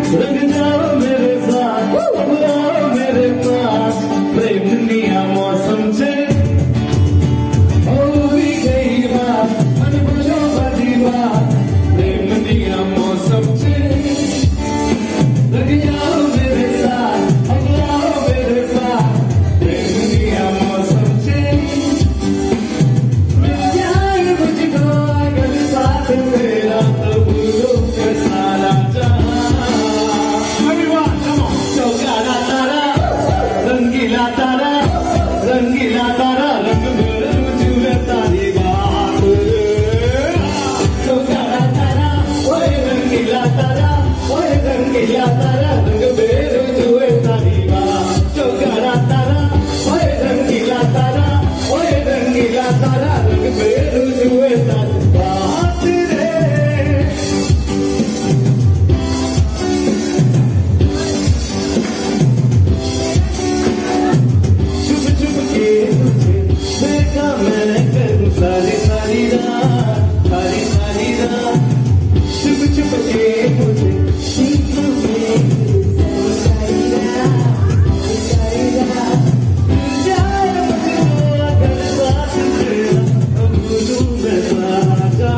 रंग जाओ मेरे साथ, आओ मेरे पास, प्रेम दुनिया मौसम से हो भी गई बात, मन बोलो बड़ी बात, प्रेम दुनिया मौसम से रंग जाओ मेरे साथ, आओ मेरे पास, प्रेम दुनिया मौसम से मिल जाए मुझको अगर साथ तेरा तो भूलो के सारा रंगीला तारा रंग जुए तारी बात तारा तारा ओए रंगीला तारा रंग बेर जुए तारी बात तारा तारा ओए रंगीला तारा रंग बेर जुए तारी बात रे देखा मैंने करूँ सारी सारी रात छुप छुप के मुझे अगर साथ तेरा भूलूं मैं सारा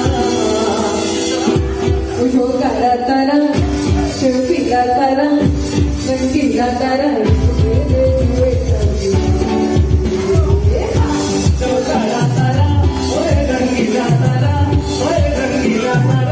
वो काला तारा पीला तारा रंगीला तारा तारा तारा ओए रंगीला तारा